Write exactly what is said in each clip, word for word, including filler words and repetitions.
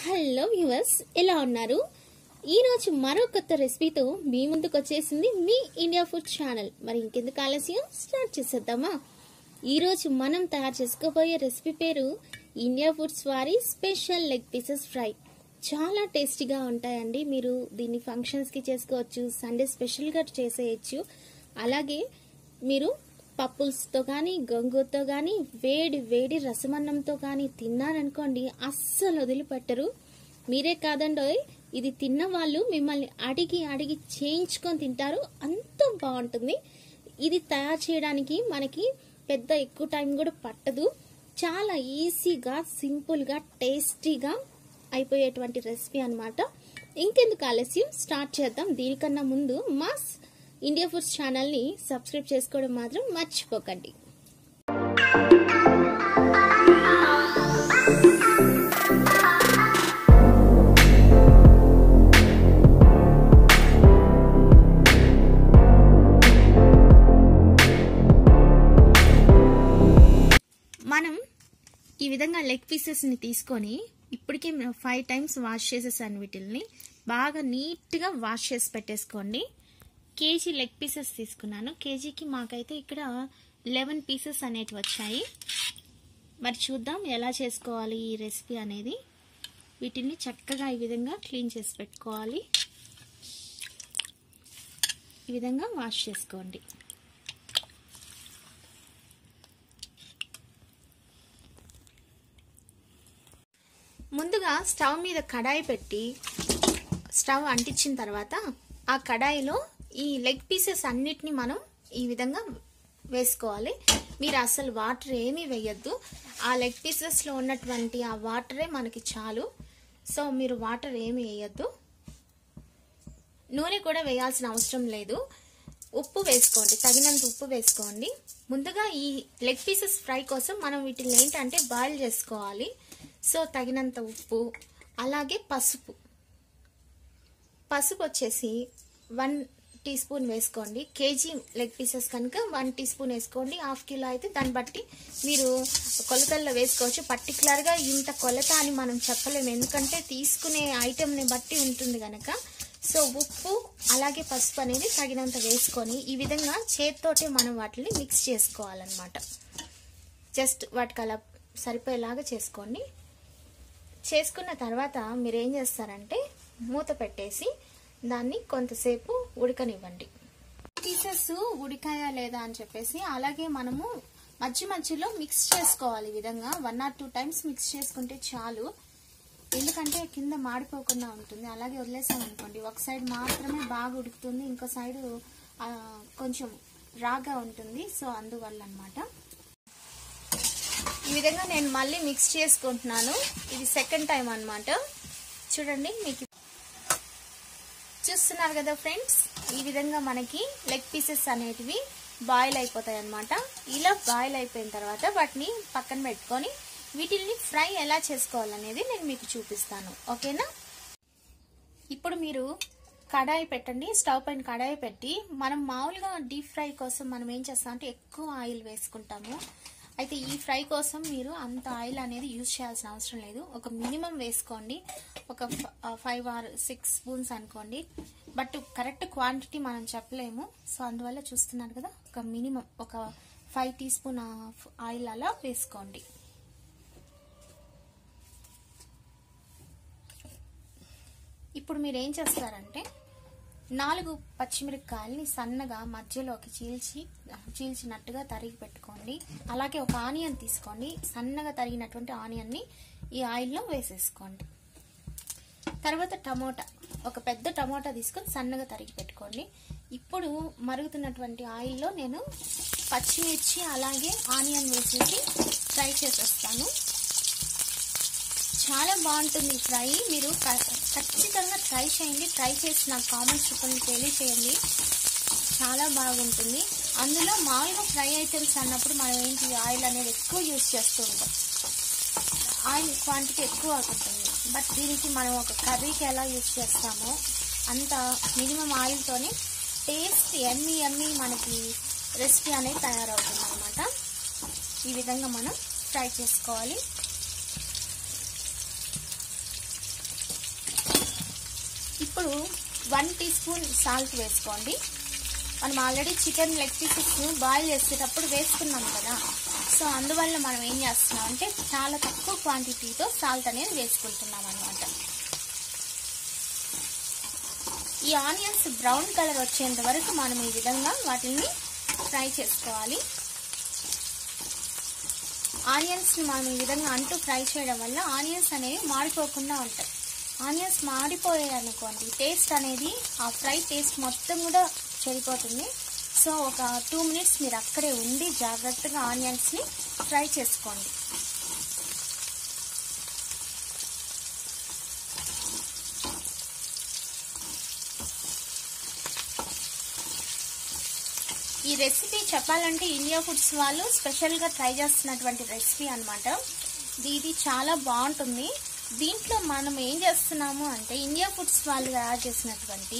Hello viewers, ఎలా ఉన్నారు? ఈ రోజు మరో కొత్త రెసిపీతో మీ ముందుకు వచ్చేసింది మీ ఇండియా ఫుడ్ ఛానల్. మరి ఇంకెందుకు ఆలస్యం, స్టార్ట్ చేసేద్దామా? ఈ రోజు మనం తయారు చేసుకోబోయే రెసిపీ పేరు ఇండియా ఫుడ్స్ వారి స్పెషల్ లెగ్ పీసెస్ ఫ్రై. చాలా టేస్టీగా ఉంటాయండి. మీరు దీన్ని ఫంక్షన్స్కి చేసుకోవచ్చు, సండే స్పెషల్గా చేసేయచ్చు. అలాగే మీరు పప్పులతో కానీ గొంగూరతో కానీ వేడి వేడి రసమన్నంతో కానీ తిన్నారనుకోండి, అస్సలు వదిలిపెట్టరు. మీరే కాదండో, ఇది తిన్న వాళ్ళు మిమ్మల్ని అడిగి అడిగి చేయించుకొని తింటారు. అంత బాగుంటుంది. ఇది తయారు చేయడానికి మనకి పెద్ద ఎక్కువ టైం కూడా పట్టదు. చాలా ఈజీగా సింపుల్గా టేస్టీగా అయిపోయేటువంటి రెసిపీ అన్నమాట. ఇంకెందుకు ఆలస్యం, స్టార్ట్ చేద్దాం. దీనికన్నా ముందు మా ఇండియా ఫుడ్స్ ఛానల్ని సబ్స్క్రైబ్ చేసుకోవడం మాత్రం మర్చిపోకండి. మనం ఈ విధంగా లెగ్ పీసెస్ని తీసుకొని ఇప్పటికే ఫైవ్ టైమ్స్ వాష్ చేసేసాను. వీటిల్ని బాగా నీట్గా వాష్ చేసి పెట్టేసుకోండి. కేజీ లెగ్ పీసెస్ తీసుకున్నాను. కేజీకి మాకైతే ఇక్కడ లెవెన్ పీసెస్ అనేవి వచ్చాయి. మరి చూద్దాం ఎలా చేసుకోవాలి ఈ రెసిపీ అనేది. వీటిని చక్కగా ఈ విధంగా క్లీన్ చేసి పెట్టుకోవాలి. ఈ విధంగా వాష్ చేసుకోండి. ముందుగా స్టవ్ మీద కడాయి పెట్టి స్టవ్ అంటించిన తర్వాత ఆ కడాయిలో ఈ లెగ్ పీసెస్ అన్నిటిని మనం ఈ విధంగా వేసుకోవాలి. మీరు అసలు వాటర్ ఏమీ వేయద్దు. ఆ లెగ్ పీసెస్లో ఉన్నటువంటి ఆ వాటరే మనకి చాలు. సో మీరు వాటర్ ఏమీ వేయద్దు. నూనె కూడా వేయాల్సిన అవసరం లేదు. ఉప్పు వేసుకోండి, తగినంత ఉప్పు వేసుకోండి. ముందుగా ఈ లెగ్ పీసెస్ ఫ్రై కోసం మనం వీటిని ఏంటంటే బాయిల్ చేసుకోవాలి. సో తగినంత ఉప్పు, అలాగే పసుపు పసుపు వచ్చేసి వన్ టీ స్పూన్ వేసుకోండి. కేజీ లెగ్ పీసెస్ కనుక వన్ టీ స్పూన్ వేసుకోండి. హాఫ్ కిలో అయితే దాన్ని బట్టి మీరు కొలతల్లో వేసుకోవచ్చు. పర్టికులర్గా ఇంత కొలత అని మనం చెప్పలేము, ఎందుకంటే తీసుకునే ఐటెంని బట్టి ఉంటుంది కనుక. సో ఉప్పు అలాగే పసుపు అనేది తగినంత వేసుకొని ఈ విధంగా చేతితోటే మనం వాటిని మిక్స్ చేసుకోవాలన్నమాట. జస్ట్ వాటికి అలా సరిపోయేలాగా చేసుకోండి. చేసుకున్న తర్వాత మీరు ఏం చేస్తారంటే మూత పెట్టేసి దాన్ని కొంతసేపు ఉడకనివ్వండి. పీసెస్ ఉడికాయా లేదా అని చెప్పేసి అలాగే మనము మధ్య మధ్యలో మిక్స్ చేసుకోవాలి. ఈ విధంగా one or two times mix చేసుకుంటే చాలు, ఎందుకంటే కింద మాడిపోకుండా ఉంటుంది. అలాగే వదిలేసామనుకోండి ఒక సైడ్ మాత్రమే బాగా ఉడుకుతుంది, ఇంకో సైడ్ కొంచెం రాగా ఉంటుంది. సో అందువల్ల అన్నమాట ఈ విధంగా నేను మళ్ళీ మిక్స్ చేసుకుంటున్నాను. ఇది సెకండ్ టైం అన్నమాట. చూడండి, మీకు చూస్తున్నారు కదా ఫ్రెండ్స్, ఈ విధంగా మనకి లెగ్ పీసెస్ అనేటివి బాయిల్ అయిపోతాయి అన్నమాట. ఇలా బాయిల్ అయిపోయిన తర్వాత వాటిని పక్కన పెట్టుకొని వీటిని ఫ్రై ఎలా చేసుకోవాలనేది నేను మీకు చూపిస్తాను. ఓకేనా? ఇప్పుడు మీరు కడాయి పెట్టండి. స్టవ్ పైన కడాయి పెట్టి మనం మామూలుగా డీప్ ఫ్రై కోసం మనం ఏం చేస్తామంటే ఎక్కువ ఆయిల్ వేసుకుంటాము. అయితే ఈ ఫ్రై కోసం మీరు అంత ఆయిల్ అనేది యూజ్ చేయాల్సిన అవసరం లేదు. ఒక మినిమం వేసుకోండి, ఒక ఫైవ్ ఆర్ సిక్స్ స్పూన్స్ అనుకోండి. బట్ కరెక్ట్ క్వాంటిటీ మనం చెప్పలేము. సో అందువల్ల చూస్తున్నారు కదా, ఒక మినిమం ఒక ఫైవ్ టీ స్పూన్ ఆయిల్ అలా వేసుకోండి. ఇప్పుడు మీరు ఏం చేస్తారంటే నాలుగు పచ్చిమిరపకాయలని సన్నగా మధ్యలోకి చీల్చి చీల్చినట్టుగా తరిగి పెట్టుకోండి. అలాగే ఒక ఆనియన్ తీసుకోండి, సన్నగా తరిగినటువంటి ఆనియన్ని ఈ ఆయిల్లో వేసేసుకోండి. తర్వాత టమోటా, ఒక పెద్ద టమోటా తీసుకొని సన్నగా తరిగి పెట్టుకోండి. ఇప్పుడు మరుగుతున్నటువంటి ఆయిల్లో నేను పచ్చిమిర్చి అలాగే ఆనియన్ వేసేసి ఫ్రై చేసేస్తాను. చాలా బాగుంటుంది ఫ్రై. మీరు ఖచ్చితంగా ట్రై చేయండి. ట్రై చేసి నాకు కామెంట్స్ రూపంలో తెలియచేయండి. చాలా బాగుంటుంది. అందులో మామూలుగా ఫ్రై ఐటమ్స్ అన్నప్పుడు మనం ఏంటి ఆయిల్ అనేది ఎక్కువ యూజ్ చేస్తూ ఉంటాం, ఆయిల్ క్వాంటిటీ ఎక్కువ అవుతుంటుంది. బట్ దీనికి మనం ఒక కర్రీకి ఎలా యూజ్ చేస్తామో అంత మినిమం ఆయిల్తోనే టేస్ట్ ఎమ్మి ఎమ్మి మనకి రెసిపీ అనేది తయారవుతుంది అన్నమాట. ఈ విధంగా మనం ఫ్రై చేసుకోవాలి. ఇప్పుడు వన్ టీ స్పూన్ సాల్ట్ వేసుకోండి. మనం already chicken leg pieces boil చేసేటప్పుడు వేసుకున్నాం కదా, సో అందువల్ల మనం ఏం చేస్తున్నాం అంటే చాలా తక్కువ క్వాంటిటీతో సాల్ట్ అనేది వేసుకుంటున్నాం అనమాట. ఈ ఆనియన్స్ బ్రౌన్ కలర్ వచ్చేంత వరకు మనం ఈ విధంగా వాటిని ఫ్రై చేసుకోవాలి. ఆనియన్స్ని మనం ఈ విధంగా అంటూ ఫ్రై చేయడం వల్ల ఆనియన్స్ అనేవి మాడిపోకుండా ఉంటాయి. ఆనియన్స్ మాడిపోయాయి అనుకోండి, టేస్ట్ అనేది ఆ ఫ్రై టేస్ట్ మొత్తం కూడా చెడిపోతుంది. సో ఒక టూ మినిట్స్ మీరు అక్కడే ఉండి జాగ్రత్తగా ఆనియన్స్ని ఫ్రై చేసుకోండి. ఈ రెసిపీ చెప్పాలంటే ఇండియా ఫుడ్స్ వాళ్ళు స్పెషల్గా ట్రై చేస్తున్నటువంటి రెసిపీ అనమాట. ఇది చాలా బాగుంటుంది. దీంట్లో మనం ఏం చేస్తున్నాము అంటే ఇండియా ఫుడ్స్ వాళ్ళు తయారు చేసినటువంటి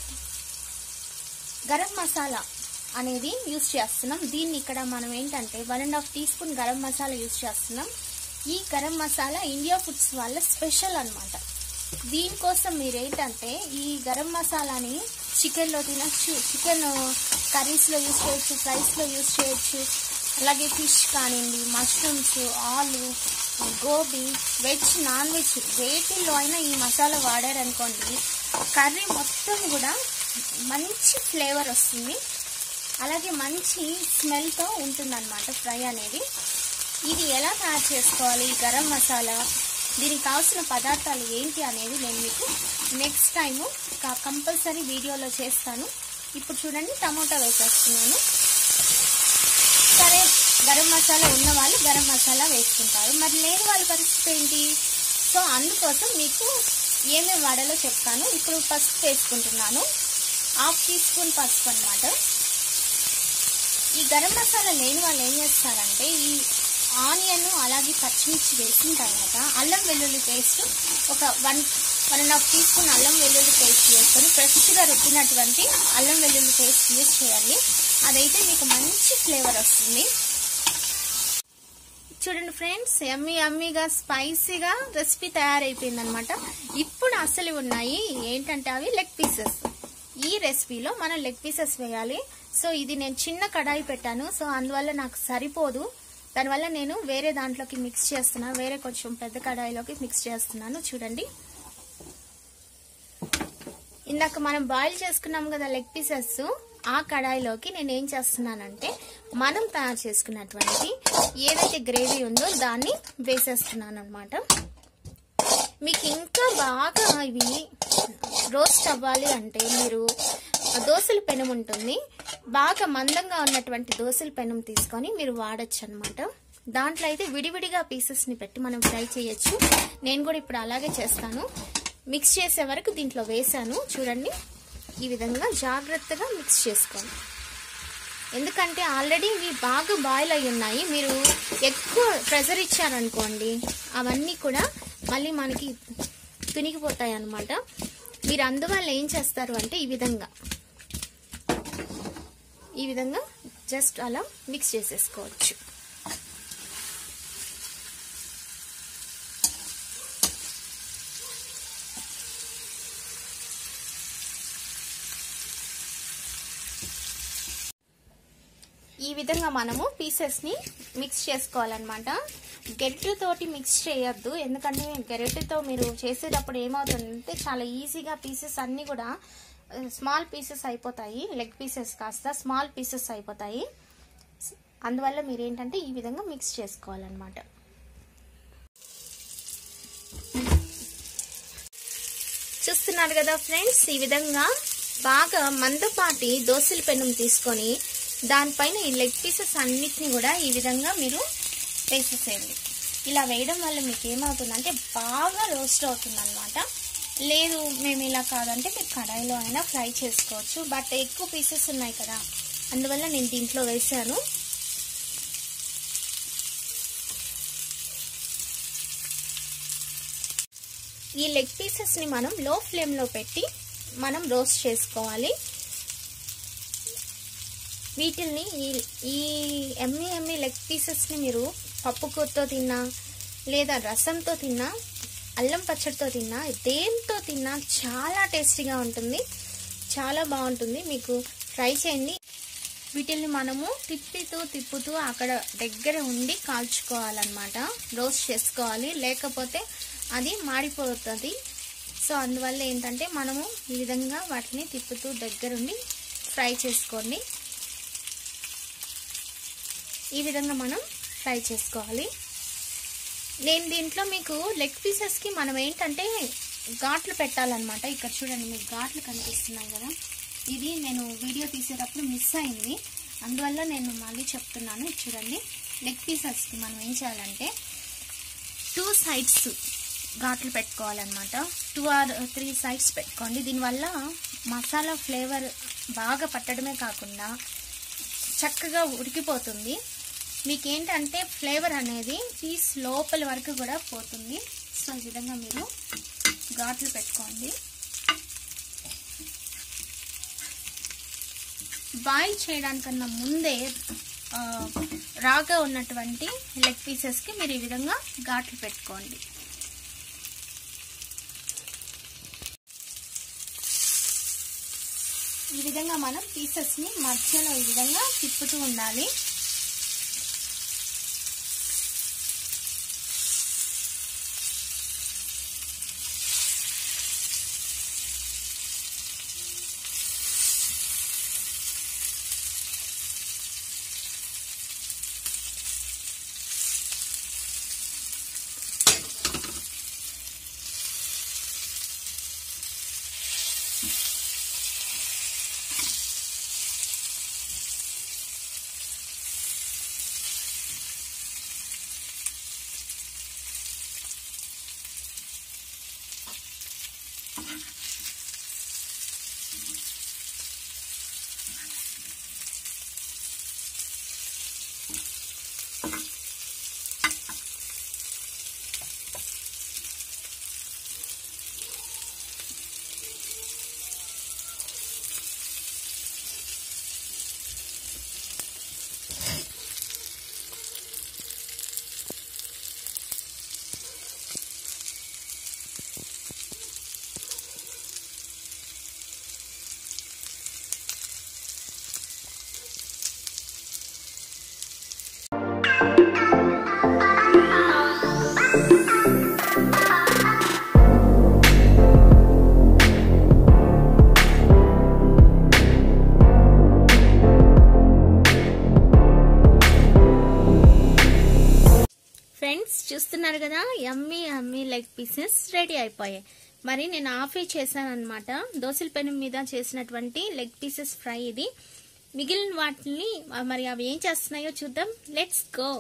గరం మసాలా అనేది యూజ్ చేస్తున్నాం. దీన్ని ఇక్కడ మనం ఏంటంటే one and half teaspoon garam masala use చేస్తున్నాం. ఈ గరం మసాలా ఇండియా ఫుడ్స్ వాళ్ళ స్పెషల్ అనమాట. దీనికోసం మీరు ఏంటంటే ఈ గరం మసాలాని చికెన్లో తినచ్చు, చికెన్ కర్రీస్లో యూజ్ చేయొచ్చు, ఫ్రైస్లో యూజ్ చేయొచ్చు, అలాగే ఫిష్ కానివ్వండి, మష్రూమ్స్, ఆలు, గోబీ, వెజ్, నాన్ వెజ్ వేటిల్లో అయినా ఈ మసాలా వాడారనుకోండి కర్రీ మొత్తం కూడా మంచి ఫ్లేవర్ వస్తుంది, అలాగే మంచి స్మెల్తో ఉంటుందన్నమాట ఫ్రై అనేది. ఇది ఎలా తయారు చేసుకోవాలి ఈ గరం మసాలా, దీనికి కావాల్సిన పదార్థాలు ఏంటి అనేది నేను మీకు నెక్స్ట్ టైము కంపల్సరీ వీడియోలో చేస్తాను. ఇప్పుడు చూడండి టమోటా వేసేస్తున్నాను. సరే, గరం మసాలా ఉన్న వాళ్ళు గరం మసాలా వేసుకుంటారు, మరి లేని వాళ్ళ పరిస్థితి ఏంటి? సో అందుకోసం మీకు ఏమేమి వాడాలో చెప్తాను. ఇప్పుడు పసుపు వేసుకుంటున్నాను, హాఫ్ టీ స్పూన్ పసుపు అనమాట. ఈ గరం మసాలా లేని వాళ్ళు ఏం చేస్తారంటే ఈ ఆనియన్ అలాగే పచ్చిమిర్చి వేసిన తర్వాత అల్లం వెల్లుల్లి పేస్ట్ ఒక one one and half teaspoon అల్లం వెల్లుల్లి పేస్ట్ వేసుకొని ఫ్రెష్గా రుబ్బినటువంటి అల్లం వెల్లుల్లి పేస్ట్ యూజ్ చేయాలి. అదైతే మీకు మంచి ఫ్లేవర్ వస్తుంది. చూడండి ఫ్రెండ్స్, యమ్మీ యమ్మీగా స్పైసీగా రెసిపీ తయారైపోయింది అనమాట. ఇప్పుడు అసలు ఉన్నాయి ఏంటంటే అవి లెగ్ పీసెస్. ఈ రెసిపీలో మనం లెగ్ పీసెస్ వేయాలి. సో ఇది నేను చిన్న కడాయి పెట్టాను, సో అందువల్ల నాకు సరిపోదు. దానివల్ల నేను వేరే దాంట్లోకి మిక్స్ చేస్తున్నాను, వేరే కొంచెం పెద్ద కడాయిలోకి మిక్స్ చేస్తున్నాను. చూడండి, ఇందాక మనం బాయిల్ చేసుకున్నాం కదా లెగ్ పీసెస్, ఆ కడాయిలోకి నేను ఏం చేస్తున్నానంటే మనం తయారు చేసుకున్నటువంటి ఏదైతే గ్రేవీ ఉందో దాన్ని వేసేస్తున్నాను అనమాట. మీకు ఇంకా బాగా ఇవి రోస్ట్ అవ్వాలి అంటే మీరు దోసల పెనం ఉంటుంది, బాగా మందంగా ఉన్నటువంటి దోసల పెనం తీసుకొని మీరు వాడచ్చు అనమాట. దాంట్లో అయితే విడివిడిగా పీసెస్ని పెట్టి మనం ఫ్రై చేయొచ్చు. నేను కూడా ఇప్పుడు అలాగే చేస్తాను. మిక్స్ చేసే వరకు దీంట్లో వేసాను. చూడండి, ఈ విధంగా జాగ్రత్తగా మిక్స్ చేసుకోండి. ఎందుకంటే ఆల్రెడీ ఇవి బాగా బాయిల్ అయి ఉన్నాయి. మీరు ఎక్కువ ప్రెజర్ ఇచ్చారనుకోండి అవన్నీ కూడా మళ్ళీ మనకి తునిగిపోతాయి అన్నమాట. మీరు అందువల్ల ఏం చేస్తారు అంటే ఈ విధంగా ఈ విధంగా జస్ట్ అలా మిక్స్ చేసేసుకోవచ్చు. ఈ విధంగా మనము పీసెస్ని మిక్స్ చేసుకోవాలన్నమాట. గరిటెతోటి మిక్స్ చేయొద్దు, ఎందుకంటే గరిటెతో మీరు చేసేటప్పుడు ఏమవుతుందంటే చాలా ఈజీగా పీసెస్ అన్నీ కూడా స్మాల్ పీసెస్ అయిపోతాయి. లెగ్ పీసెస్ కాస్త స్మాల్ పీసెస్ అయిపోతాయి. అందువల్ల మీరు ఏంటంటే ఈ విధంగా మిక్స్ చేసుకోవాలన్నమాట. చూస్తున్నారు కదా ఫ్రెండ్స్, ఈ విధంగా బాగా మందపాటి దోసల పెనం తీసుకొని దానిపైన ఈ లెగ్ పీసెస్ అన్నిటిని కూడా ఈ విధంగా మీరు వేసేసేయండి. ఇలా వేయడం వల్ల మీకు ఏమవుతుందంటే బాగా రోస్ట్ అవుతుంది అనమాట. లేదు మేము ఇలా కాదంటే మీరు కడాయిలో అయినా ఫ్రై చేసుకోవచ్చు, బట్ ఎక్కువ పీసెస్ ఉన్నాయి కదా అందువల్ల నేను దీంట్లో వేసాను. ఈ లెగ్ పీసెస్ని మనం లో ఫ్లేమ్లో పెట్టి మనం రోస్ట్ చేసుకోవాలి. వీటిల్ని ఈ ఎమ్మి ఎమ్మి లెగ్ పీసెస్ని మీరు పప్పు కూరతో తిన్నా లేదా రసంతో తిన్నా అల్లం పచ్చడితో తిన్నా దేంతో తిన్నా చాలా టేస్టీగా ఉంటుంది, చాలా బాగుంటుంది. మీకు ట్రై చేయండి. వీటిని మనము తిప్పుతూ తిప్పుతూ అక్కడ దగ్గర ఉండి కాల్చుకోవాలన్నమాట, రోస్ట్ చేసుకోవాలి, లేకపోతే అది మాడిపోతుంది. సో అందువల్ల ఏంటంటే మనము ఈ విధంగా వాటిని తిప్పుతూ దగ్గరుండి ఫ్రై చేసుకోండి. ఈ విధంగా మనం ఫ్రై చేసుకోవాలి. నేను దీంట్లో మీకు లెగ్ పీసెస్కి మనం ఏంటంటే ఘాట్లు పెట్టాలన్నమాట. ఇక్కడ చూడండి మీకు ఘాట్లు కనిపిస్తున్నాయి కదా, ఇది నేను వీడియో తీసేటప్పుడు మిస్ అయింది, అందువల్ల నేను మళ్ళీ చెప్తున్నాను. చూడండి, లెగ్ పీసెస్కి మనం ఏం చేయాలంటే టూ సైడ్స్ ఘాట్లు పెట్టుకోవాలన్నమాట. టూ ఆర్ త్రీ సైడ్స్ పెట్టుకోండి. దీనివల్ల మసాలా ఫ్లేవర్ బాగా పట్టడమే కాకుండా చక్కగా ఉడికిపోతుంది. మీకు ఏంటంటే ఫ్లేవర్ అనేది పీస్ లోపల వరకు కూడా పోతుంది. సో ఈ విధంగా మీరు ఘాట్లు పెట్టుకోండి. బాయిల్ చేయడానికన్నా ముందే రాగా ఉన్నటువంటి లెగ్ పీసెస్కి మీరు ఈ విధంగా ఘాట్లు పెట్టుకోండి. ఈ విధంగా మనం పీసెస్ని మధ్యలో ఈ విధంగా తిప్పుతూ ఉండాలి. ఫ్రెండ్స్ చూస్తున్నారు కదా, yummy yummy leg pieces ready అయిపోయాయి. మరి నేను ఆఫీ చేశాను అనమాట. దోసల పెనం మీద చేసినటువంటి లెగ్ పీసెస్ ఫ్రై ఇది. మిగిలిన వాటిని మరి అవి ఏం చేస్తున్నాయో చూద్దాం. Let's go.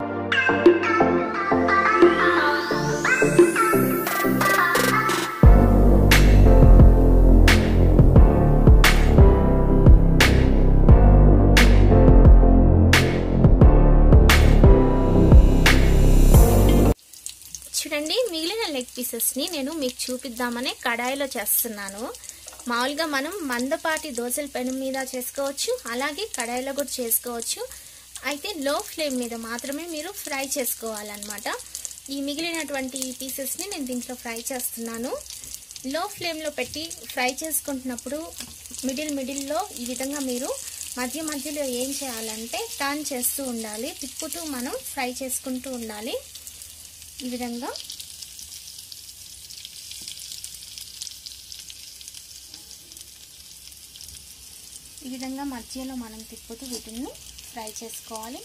చూడండి, మిగిలిన లెగ్ పీసెస్ని నేను మీకు చూపిద్దామనే కడాయిలో చేస్తున్నాను. మామూలుగా మనం మందపాటి దోసల పెనం మీద చేసుకోవచ్చు, అలాగే కడాయిలో కూడా చేసుకోవచ్చు. అయితే లో ఫ్లేమ్ మీద మాత్రమే మీరు ఫ్రై చేసుకోవాలన్నమాట. ఈ మిగిలినటువంటి పీసెస్ని నేను దీంట్లో ఫ్రై చేస్తున్నాను. లో ఫ్లేమ్లో పెట్టి ఫ్రై చేసుకుంటున్నప్పుడు మిడిల్ మిడిల్లో ఈ విధంగా మీరు మధ్య మధ్యలో ఏం చేయాలంటే టర్న్ చేస్తూ ఉండాలి, తిప్పుతూ మనం ఫ్రై చేసుకుంటూ ఉండాలి. ఈ విధంగా ఈ విధంగా మధ్యలో మనం తిప్పుతూ వీటిని ఫ్రై చేసుకోవాలి.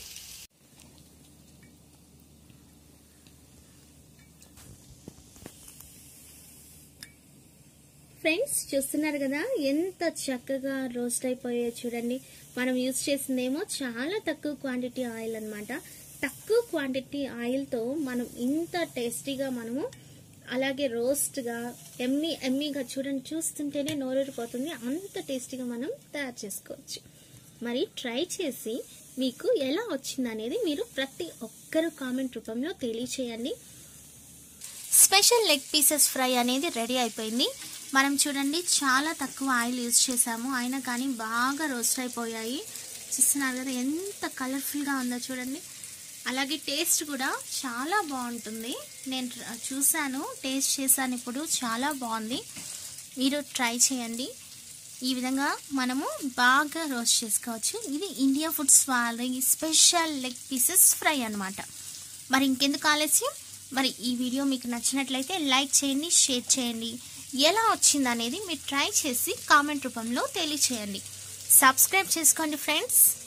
ఫ్రెండ్స్ చూస్తున్నారు కదా, ఎంత చక్కగా రోస్ట్ అయిపోయాయో చూడండి. మనం యూజ్ చేసిందేమో చాలా తక్కువ క్వాంటిటీ ఆయిల్ అన్నమాట. తక్కువ క్వాంటిటీ ఆయిల్తో మనం ఇంత టేస్టీగా మనము అలాగే రోస్ట్గా ఎమ్మి ఎమ్మిగా చూడండి, చూస్తుంటేనే నోరూరిపోతుంది, అంత టేస్టీగా మనం తయారు చేసుకోవచ్చు. మరి ట్రై చేసి మీకు ఎలా వచ్చింది అనేది మీరు ప్రతి ఒక్కరు కామెంట్ రూపంలో తెలియచేయండి. స్పెషల్ లెగ్ పీసెస్ ఫ్రై అనేది రెడీ అయిపోయింది. మనం చూడండి చాలా తక్కువ ఆయిల్ యూజ్ చేసాము, అయినా కానీ బాగా రోస్ట్ అయిపోయాయి. చూస్తున్నారు కదా ఎంత కలర్ఫుల్గా ఉందో చూడండి. అలాగే టేస్ట్ కూడా చాలా బాగుంటుంది. నేను చూసాను, టేస్ట్ చేశాను, ఇప్పుడు చాలా బాగుంది. మీరు ట్రై చేయండి. ఈ విధంగా మనము బాగా రోస్ట్ చేసుకోవచ్చు. ఇది ఇండియా ఫుడ్స్ వాళ్ళ స్పెషల్ లెగ్ పీసెస్ ఫ్రై అన్నమాట. మరి ఇంకెందుకు ఆలస్యం, మరి ఈ వీడియో మీకు నచ్చినట్లయితే లైక్ చేయండి, షేర్ చేయండి. ఎలా వచ్చింది అనేది మీరు ట్రై చేసి కామెంట్ రూపంలో తెలియచేయండి. సబ్స్క్రైబ్ చేసుకోండి ఫ్రెండ్స్.